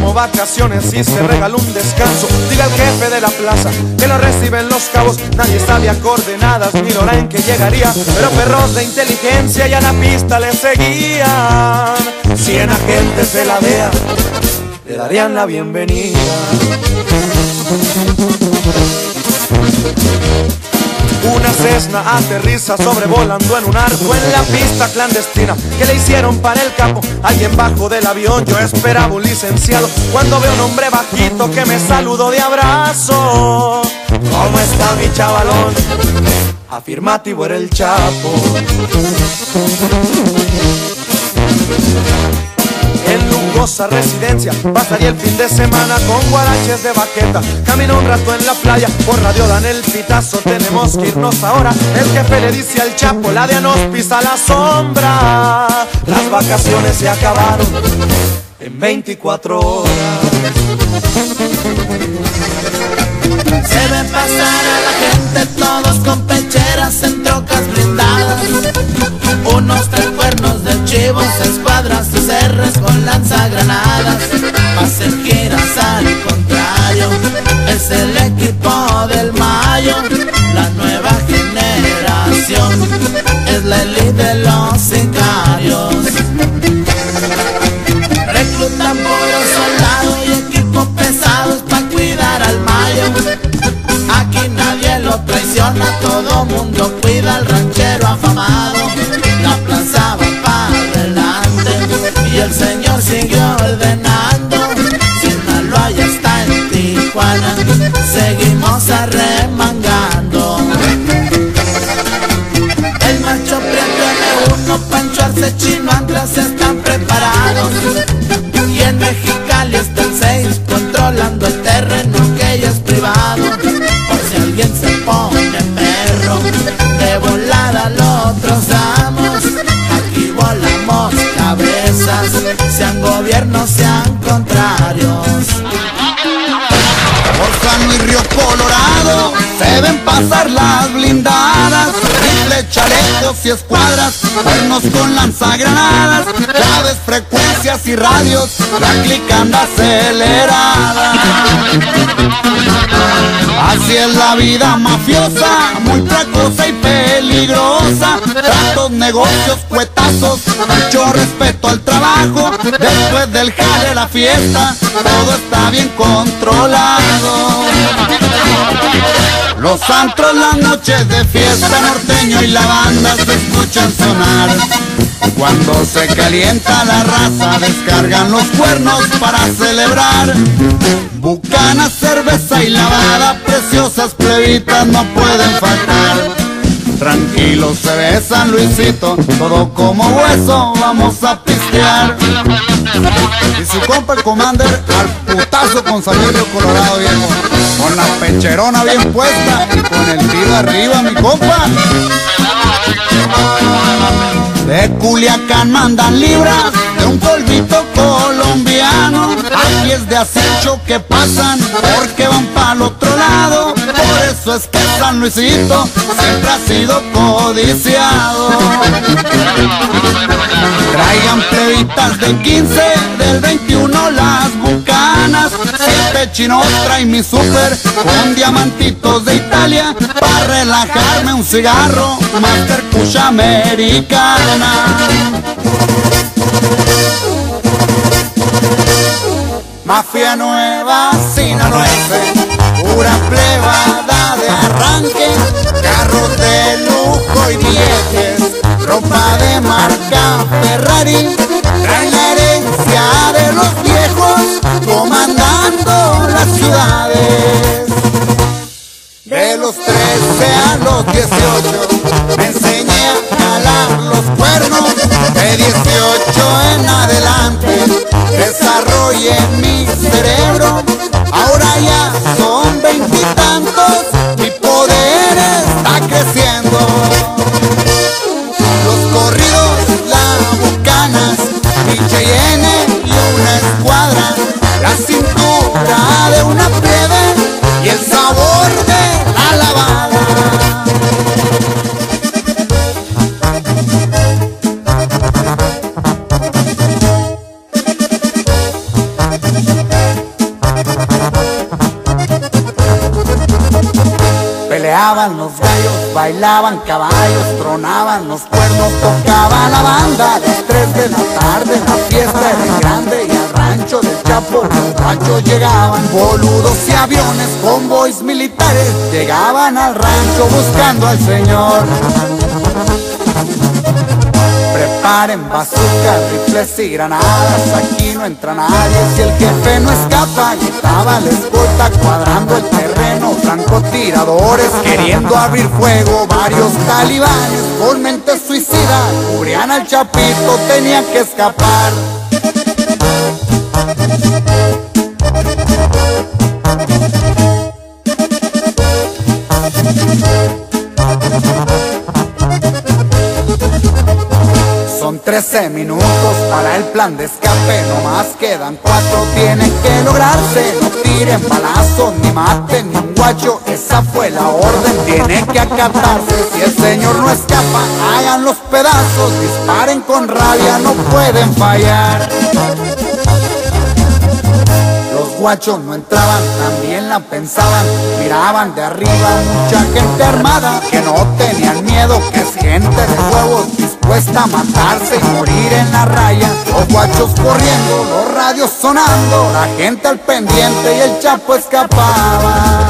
como vacaciones y se regaló un descanso. Diga al jefe de la plaza que lo reciben Los Cabos. Nadie sabía coordenadas ni la hora en que llegaría, pero perros de inteligencia ya la pista le seguían. 100 agentes de la DEA le darían la bienvenida. Una Cessna aterriza sobrevolando en un arco en la pista clandestina que le hicieron para el capo. Alguien bajó del avión, yo esperaba un licenciado, cuando veo un hombre bajito que me saludó de abrazo. ¿Cómo está mi chavalón? Afirmativo era el Chapo. En lujosa residencia pasaría el fin de semana con guaraches de baqueta. Camino un rato en la playa, por radio dan el pitazo, tenemos que irnos ahora. El jefe le dice al Chapo, la DEA nos pisa la sombra. Las vacaciones se acabaron en 24 horas. Se ven pasar a la gente todos con pecheras en trocas blindadas, unos 3 cuernos de chivo, 6 cuadras, 6 R's con lanzagranadas. Pasajeras al contrario, es el equipo del Mayo. La nueva generación es la élite de los sicarios. Reclutan puros soldados y equipos pesados para cuidar al Mayo. Aquí nadie lo traiciona, todo mundo cuida al ranchero afamado. La plaza va para adelante y el señor sigue ordenando. Sinaloa ya está en Tijuana, seguimos arremangando. El macho prieto N1, Pancho Arce, Chino, Andrés están preparados. Y en Mexicali está el 6 controlando el terreno que ya es privado. Por si alguien se pone perro, de volada lo trozamos. Aquí volamos cabezas, sean gobiernos, sean contrarios. Por San Luis, Río Colorado, se ven pasar las blindadas, rifles, chalecos y escuadras, cuernos con lanzagranadas, claves, frecuencias y radios, la clica anda acelerada. Así es la vida mafiosa, muy tracosa y peligrosa. Tratos, negocios, cuetazos, mucho respeto al trabajo. Después del jale la fiesta, todo está bien controlado. Los antros, las noches de fiesta, norteño y la banda se escuchan sonar. Cuando se calienta la raza, descargan los cuernos para celebrar. Bucana, cerveza y lavada, preciosas plebitas no pueden faltar. Tranquilos se ve San Luisito, todo como hueso, vamos a pistear. Y su compa el Commander al putazo con San Luis Río Colorado, viejo. Con la pecherona bien puesta y con el tiro arriba, mi compa. De Culiacán mandan libras de un polvito colombiano. Aquí es de acecho que pasan porque van para el otro lado. Por eso es que San Luisito siempre ha sido codiciado. Traigan plebitas del 15, del 21 las bucanas. 7 chinos trae mi super con diamantitos de Italia. Para relajarme un cigarro, Master Kush americana. Mafia nueva, sinaloense, pura plebada de arranque, carros de lujo y viejes, ropa de marca Ferrari, traen la herencia de los viejos, comandando las ciudades. De los 13 a los 18 me enseñé a jalar los cuernos, de 18 en adelante desarrollé mi cerebro. Ahora ya son 20 y tantos, mi poder está creciendo. Los corridos, las bucanas, mi Cheyenne y una escuadra, la cintura de una plebe y el sabor de la lavada. Cantaban los gallos, bailaban caballos, tronaban los cuernos, tocaba la banda. A las 3 de la tarde la fiesta era grande y al rancho del Chapo los ranchos llegaban. Boludos y aviones, convoys militares llegaban al rancho buscando al señor. Preparen bazookas, rifles y granadas, aquí no entra nadie si el jefe no escapa. Gritaba la escolta cuadrando el terreno, francotiradores queriendo abrir fuego. Varios talibanes con mente suicida cubrían al Chapito, tenía que escapar. Son 13 minutos para el plan de escape, no más quedan 4, tienen que lograrse. No tiren balazos ni maten ni un guacho, esa fue la orden, tiene que acatarse. Si el señor no escapa, hagan los pedazos, disparen con rabia, no pueden fallar. Los guachos no entraban, también la pensaban, miraban de arriba mucha gente armada, que no tenían miedo, que es gente de huevos dispuesta a matarse y morir en la raya. Los guachos corriendo, los radios sonando, la gente al pendiente y el Chapo escapaba.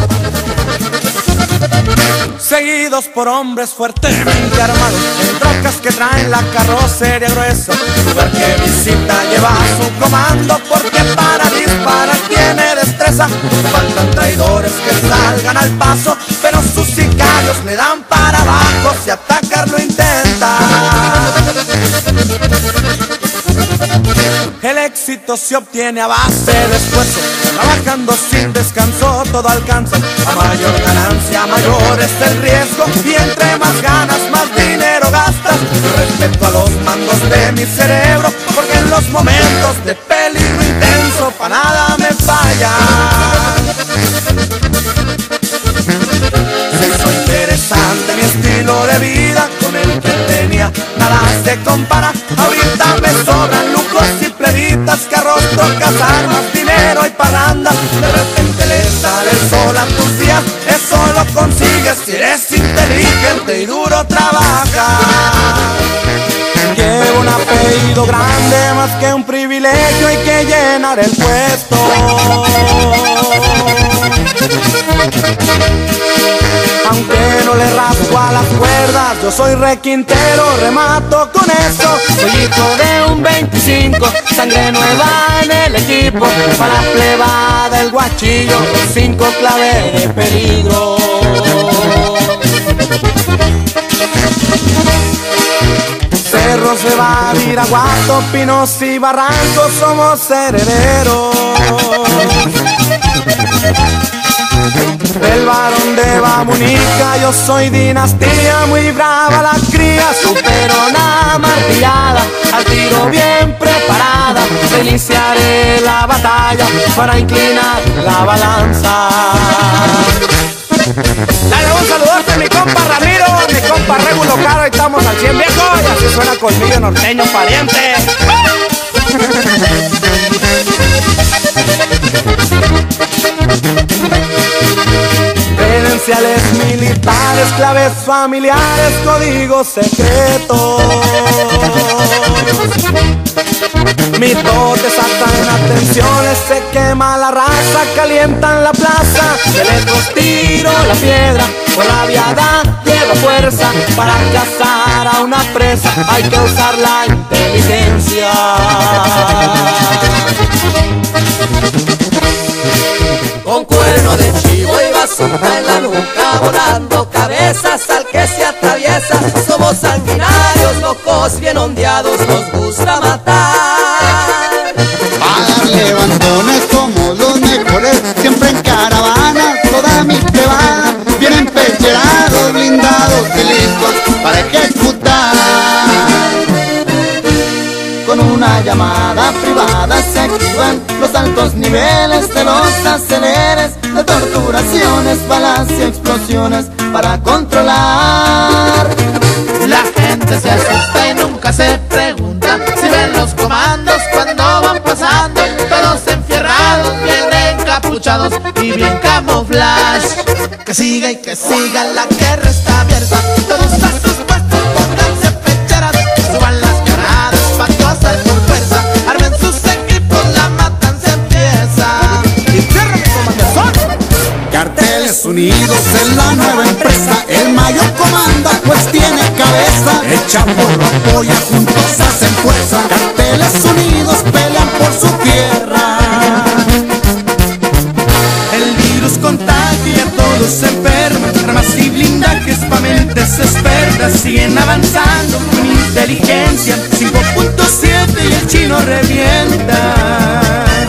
Seguidos por hombres fuertemente armados, en trocas que traen la carrocería gruesa. Lugar que visita lleva a su comando, porque para disparar tiene destreza. Faltan traidores que salgan al paso, pero sus sicarios le dan para abajo si atacarlo intenta. El éxito se obtiene a base de esfuerzo, trabajando sin descanso todo alcanza. A mayor ganancia, mayor es el riesgo, y entre más ganas, más dinero gastas. Respeto a los mandos de mi cerebro, porque en los momentos de peligro intenso pa' nada me falla. Se hizo interesante mi estilo de vida, con el que tenía nada se compara. Ahorita me sobran lujos y plebitas, carros, trocas, armas, dinero y parranda. De repente le sale el sol a tus días, eso lo consigues si eres inteligente y duro trabajas. Llevo un apellido grande, más que un privilegio, hay que llenar el puesto. Aunque no le raspo a las cuerdas, yo soy requintero, remato con eso. Soy hijo de un 25, sangre nueva en el equipo. Para la plebada el guachillo, 5 clave de peligro. Cerro se va a Viraguato, pinos y barrancos, somos herederos. Del varón de Babunica, yo soy dinastía, muy brava la cría, supero una martillada, al tiro bien preparada, iniciaré la batalla para inclinar la balanza. Dale un saludote a mi compa Ramiro, mi compa Regulo Caro, ahí estamos al 100 viejo, y así suena Colmillo Norteño pariente. Credenciales militares, claves familiares, códigos secretos. Mitotes atan atenciones, se quema la raza, calientan la plaza. De lejos tiro la piedra, con la viada lleva fuerza. Para cazar a una presa hay que usar la inteligencia. Con cuerno de chivo y bazooka en la nuca, volando cabezas al que se atraviesa. Somos sanguinarios, locos, bien ondeados, nos gusta matar. Para levantones somos los mejores, siempre en caravana, toda mi plebada, bien empecherados, blindados y listos para ejecutar. Con una llamada privada se activan los altos niveles de los aceleres, de torturaciones, balas y explosiones para controlar. La gente se asusta y nunca se pregunta si ven los comandos cuando van pasando, todos enfierrados, bien encapuchados. encapuchados y bien camuflaje. Que siga y que siga, la guerra está abierta. Todos a sus puestos, pónganse pecheras. Suban las granadas pa' tosar por fuerza. Armen sus equipos, la matanza empieza. Y ciérrame con bandazón. Carteles Unidos es la nueva empresa. El mayor comanda pues tiene cabeza. El Chaporro apoya, juntos hacen fuerza. Carteles Unidos pelean por su tierra. El virus contagia, todos se enferman. Armas y blindajes pa' mentes expertas. Siguen avanzando con inteligencia. 5.7 y el chino revienta.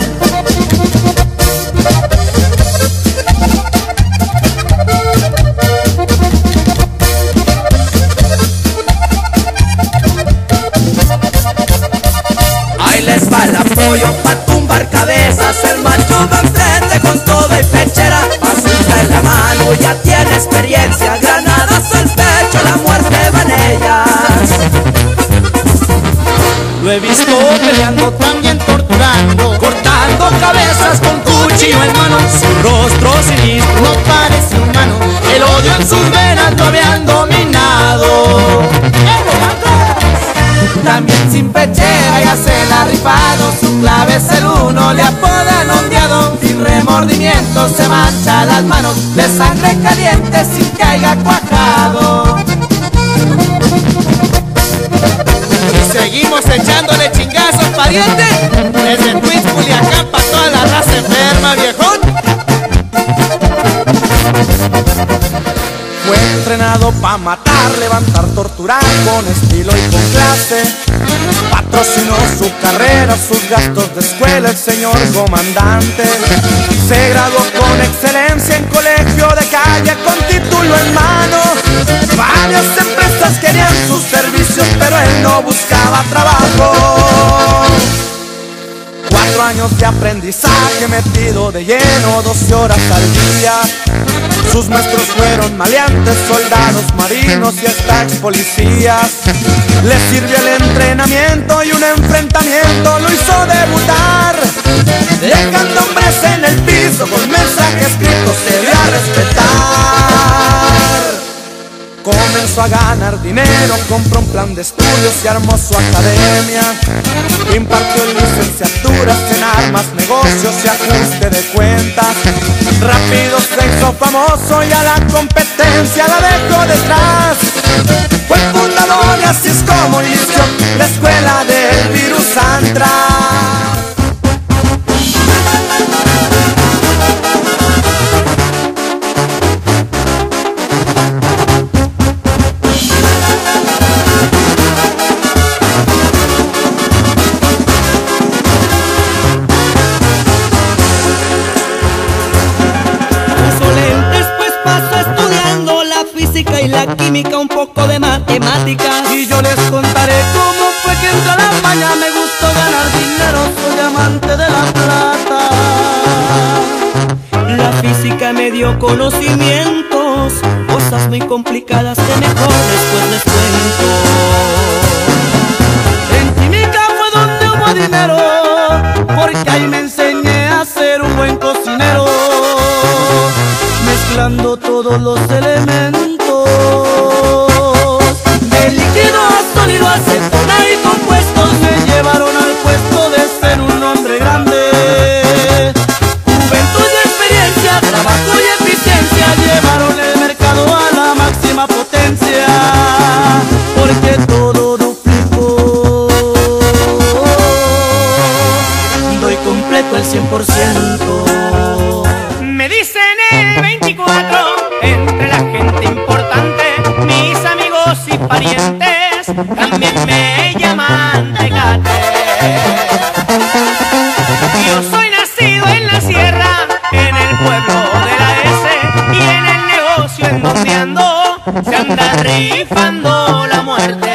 Ahí les va el apoyo pa' tumbar cabezas. El macho va enfrente con toda y pechera. Azulta en la mano, ya tiene experiencia. Granadas al pecho, la muerte va en ellas. Lo he visto peleando, también torturando, cortando cabezas con cuchillo en mano. Su rostro sinistro no parece humano. El odio en sus venas lo habían dominado. También sin pechera ya se la ha rifado. Su clave es el 1, le apodan ondeado. Sin remordimiento se mancha las manos. De sangre caliente sin que haya cuajado. Y seguimos echándole chingazos, pariente. Desde Twitch, Culiacán, pa' toda la raza enferma, viejón. Fue entrenado pa' matar, levantar, torturar con estilo y con clase. Patrocinó su carrera, sus gastos de escuela el señor comandante. Se graduó con excelencia en colegio de calle con título en mano. Varias empresas querían sus servicios, pero él no buscaba trabajo. 4 años de aprendizaje metido de lleno, 12 horas al día. Sus maestros fueron maleantes, soldados, marinos y hasta ex policías. Le sirvió el entrenamiento y un enfrentamiento lo hizo debutar. Dejando hombres en el piso con mensajes escritos se dio a respetar. Comenzó a ganar dinero, compró un plan de estudios y armó su academia. Impartió licenciaturas en armas, negocios y ajuste de cuentas. Rápido se hizo famoso y a la competencia la dejó detrás. Fue el fundador y así es como inició la escuela del virus Antrax. Y la química, un poco de matemáticas. Y yo les contaré cómo fue que entró la maña. Me gustó ganar dinero, soy amante de la plata. La física me dio conocimientos, cosas muy complicadas que mejor después les cuento. En química fue donde hubo dinero, porque ahí me enseñé a ser un buen cocinero. Mezclando todos los elementos, de líquido a sólido, acetona y compuestos, me llevaron al puesto de ser un hombre grande. Juventud y experiencia, trabajo y eficiencia llevaron el mercado a la máxima potencia, porque todo duplicó. Doy completo el 100%. Me dicen el 24 entre la gente importante, mis amigos y parientes también me llaman Tecate. Yo soy nacido en la sierra, en el pueblo de la S, y en el negocio en donde ando se anda rifando la muerte.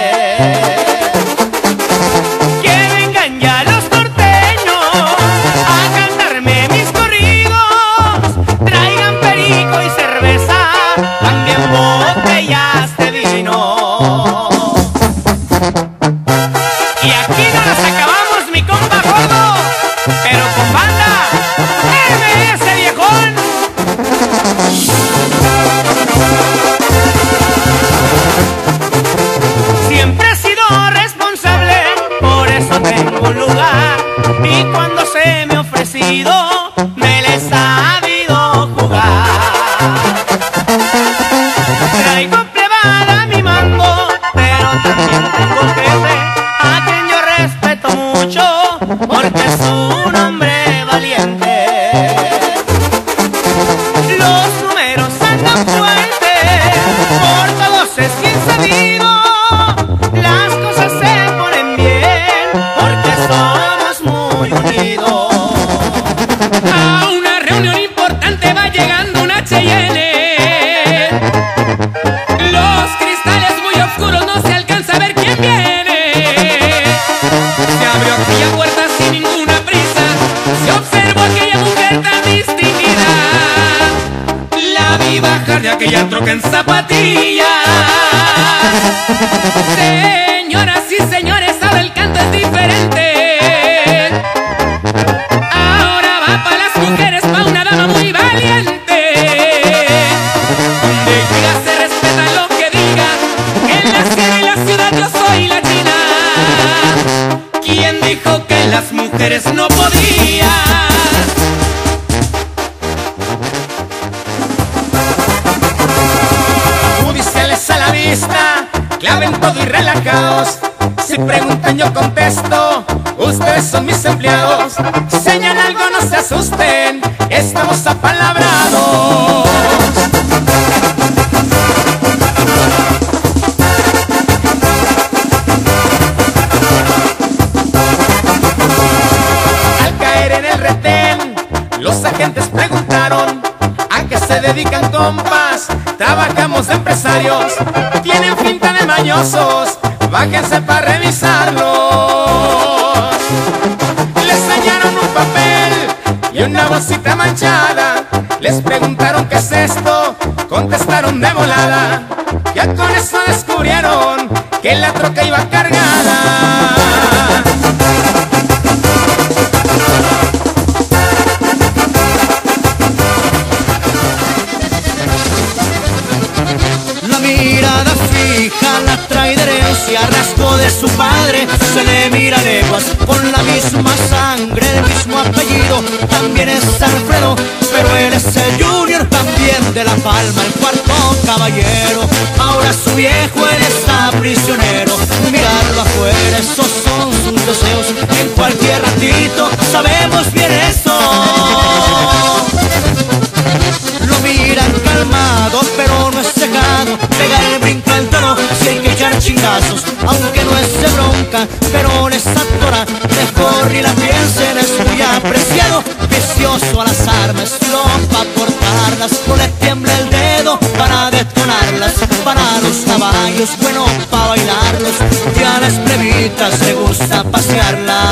Que vengan ya los norteños a cantarme mis corridos, traigan perico y cerveza, también botellas de vino. Y aquí no nos acabamos, mi compa gordo, pero con banda, MS viejo. y cuando se me ha ofrecido me les he sabido jugar. Traigo plebada a mi mando, pero también tengo jefe a quien yo respeto mucho porque es un hombre valiente. Los números andan fuertes, por todos es bien sabido. Las cosas se ponen bien porque somos muy unidos. A una reunión importante va llegando una Cheyenne. Los cristales muy oscuros, no se alcanza a ver quién viene. Se abrió aquella puerta sin ninguna prisa, se observó aquella mujer tan distinguida. La vi bajar de aquella troca en zapatillas. Señoras y señores, ahora el canto es diferente. Ahora va para las mujeres, pa' una dama muy valiente. Donde llega se respeta lo que diga. En la sierra y la ciudad yo soy la china. ¿Quién dijo que las mujeres no podían? Judiciales a la vista, claven todo y relajaos. Si preguntan yo contesto, ustedes son mis empleados. Señalan algo, no se asusten, estamos apalabrados. Al caer en el retén, los agentes preguntaron: ¿a qué se dedican, compas? Trabajamos de empresarios. Tienen finta de mañosos, bájense para revisarlos. Les hallaron un papel y una bolsita manchada. Les preguntaron ¿qué es esto? Contestaron de volada. Ya con eso descubrieron que la troca iba cargada. Mirada fija la trae de herencia, rasgo de su padre, se le mira leguas, con la misma sangre, el mismo apellido, también es Alfredo, pero él es el Junior, también de La Palma, el cuarto caballero. Ahora su viejo, él está prisionero, mirarlo afuera, esos son sus deseos, en cualquier ratito sabemos bien eso. Lo miran calmado, pero no es cegado, pega el brinco al tono, si hay que echar chingazos, aunque no es de bronca, pero les atora, mejor ni la piensen, es muy apreciado, vicioso a las armas, no pa' cortarlas, no le tiembla el dedo para detonarlas, para los caballos, bueno pa' bailarlos, y a las plebitas le gusta pasearlas.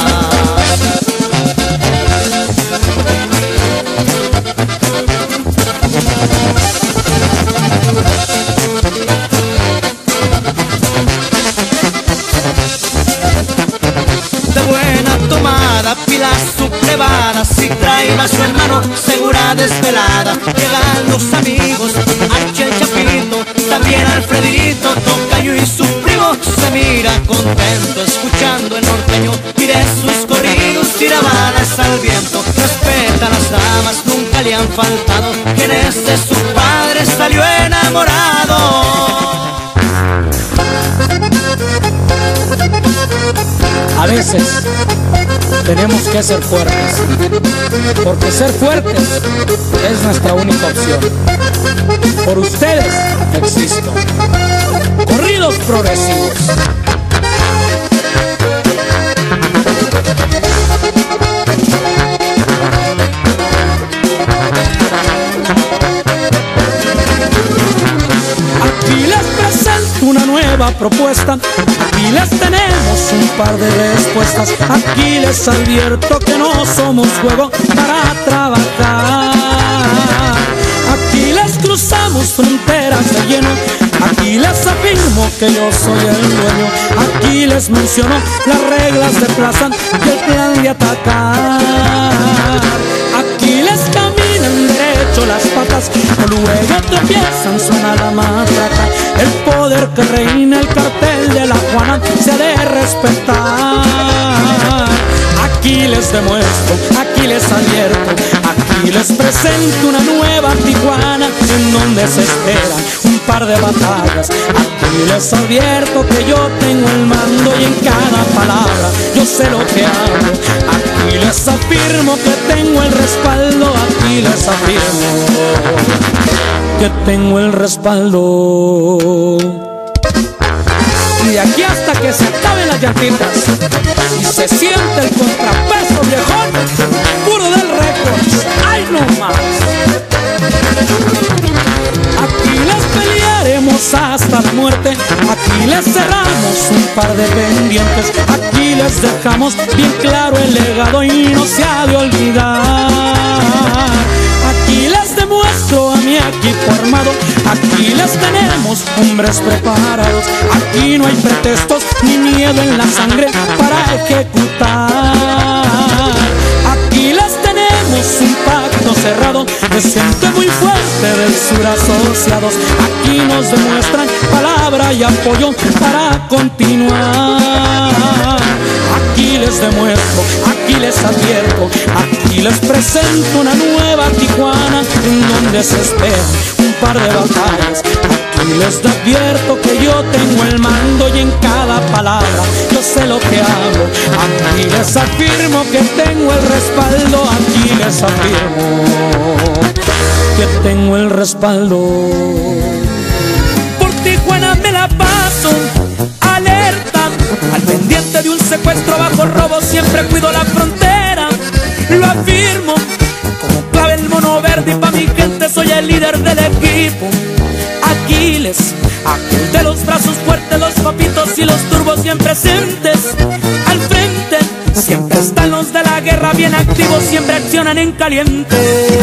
De buena tomada, pila sublevada, si trae a su hermano, segura desvelada. Llegan los amigos, Archie el Chapito, también Alfredito, Tocayo y su primo. Se mira contento, escuchando el norteño, y de sus corridos tira balas al viento. Respeta a las damas, nunca le han faltado, quien es de su padre salió enamorado. A veces tenemos que ser fuertes, porque ser fuertes es nuestra única opción. Por ustedes existo. Corridos progresivos. Aquí les presento una nueva propuesta, aquí les tenemos un par de respuestas, aquí les advierto que no somos juego para trabajar. Aquí les cruzamos fronteras de lleno, aquí les afirmo que yo soy el dueño, aquí les menciono las reglas de plaza y el plan de atacar. Aquí les caminan derecho las patas, luego tropiezan, suena la matraca. El poder que reina, el cartel de la Juana se ha de respetar. Aquí les demuestro, aquí les advierto, aquí les presento una nueva Tijuana en donde se esperan un par de batallas. Aquí les advierto que yo tengo el mando y en cada palabra yo sé lo que hablo. Aquí les afirmo que tengo el respaldo, aquí les afirmo que tengo el respaldo. Y de aquí hasta que se acaben las llantitas y se siente el contrapeso viejón, puro del Records, ¡ay no más! Aquí les pelearemos hasta la muerte, aquí les cerramos un par de pendientes, aquí les dejamos bien claro el legado y no se ha de olvidar. Aquí les demuestro a mi equipo armado, aquí les tenemos hombres preparados, aquí no hay pretextos ni miedo en la sangre para ejecutar. Aquí les tenemos un pacto cerrado de gente muy fuerte del sur asociados, aquí nos demuestran palabra y apoyo para continuar. Aquí les demuestro, aquí les advierto, aquí les presento una nueva Tijuana en donde se esperan un par de batallas. Aquí les advierto que yo tengo el mando y en cada palabra yo sé lo que hablo. Aquí les afirmo que tengo el respaldo, aquí les afirmo que tengo el respaldo. Por Tijuana me la paso alerta, al pendiente de un secuestro bajo robo, siempre cuido la frontera, lo afirmo como clave el mono verde y pa' mi gente soy el líder del equipo. Aquiles, aquel de los brazos fuertes, los papitos y los turbos bien presentes. Al frente siempre están los de la guerra bien activos, siempre accionan en caliente.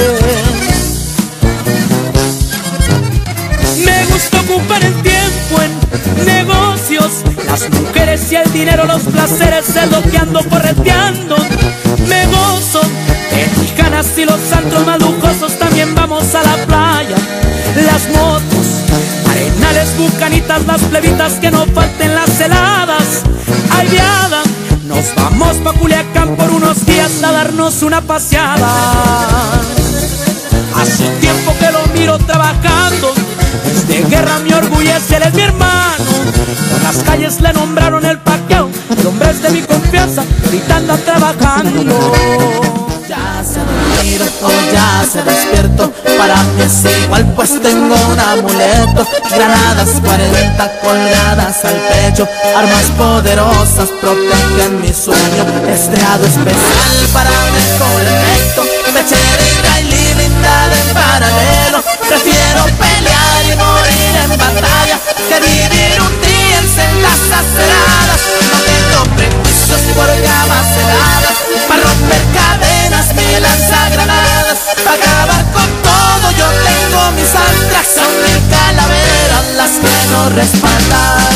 Me gusta ocupar el tiempo en negocios, las mujeres y el dinero, los placeres es lo que ando correteando. Me gozo de Tijuanas y los antros más lujosos, también vamos a la playa. Las motos, arenales, bucanitas, las plebitas, que no falten las heladas. Ay viada, nos vamos pa' Culiacán por unos días a darnos una paseada. Hace tiempo que lo miro trabajando, desde guerra me orgullece, él es mi hermano. Por las calles le nombraron el paqueo, el hombre es de mi confianza, ahorita anda trabajando. Ya se dormido o ya se despierto, para mí es igual pues tengo un amuleto. Granadas 40 colgadas al pecho, armas poderosas protegen mi sueño. Estreado especial para mejor efecto, pechera y blindada en paralelo. Prefiero pelear y morir en batalla que vivir un día en celdas aceradas. No tengo prejuicios por llamas heladas, para romper cadenas mi lanzagranadas, para acabar con todo yo tengo mis antras. Son 1000 calaveras las que nos respaldan.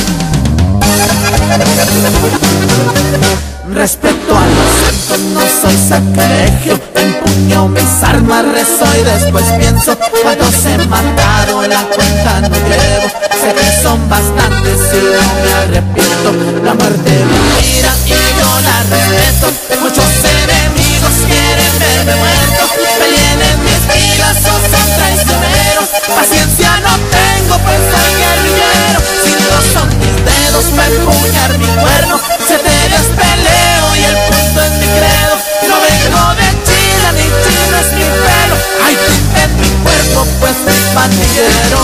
Respecto a los santos no soy sacrilegio, empuño mis armas, rezo y después pienso cuántos he matado, la cuenta no llevo, sé que son bastantes y no me arrepiento. La muerte me mira y yo la respeto, muchos enemigos quieren verme muerto, peleen en mis filas o son traicioneros. Paciencia no tengo pues soy guerrillero, 5 son mis dedos para empuñar mi cuerno. Se te despeleo y el punto es mi credo, no vengo de China ni chino es mi pelo. Hay tinta en mi cuerpo pues es pandillero.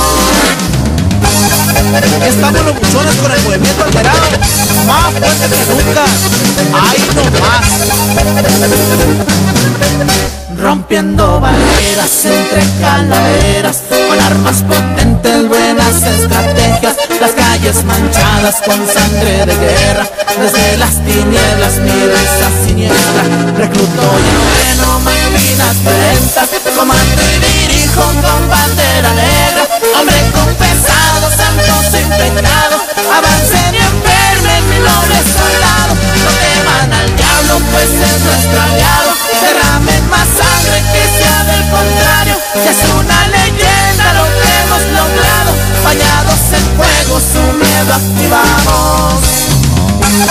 Estamos los buchones con el movimiento alterado, más fuerte que nunca, ¡ay no más! Rompiendo barreras entre calaveras, con armas potentes, buenas estrategias. Las calles manchadas con sangre de guerra, desde las tinieblas mi risa siniestra. Recluto y entreno máquinas violentas, comando y dirijo con bandera negra. Hombre confesado, santo sin pecado, avancen y enfermen mi noble soldado. No teman al diablo pues es nuestro aliado, derramen más sangre que sea del contrario, que es una leyenda lo que hemos logrado. Bañados en fuego su miedo activamos.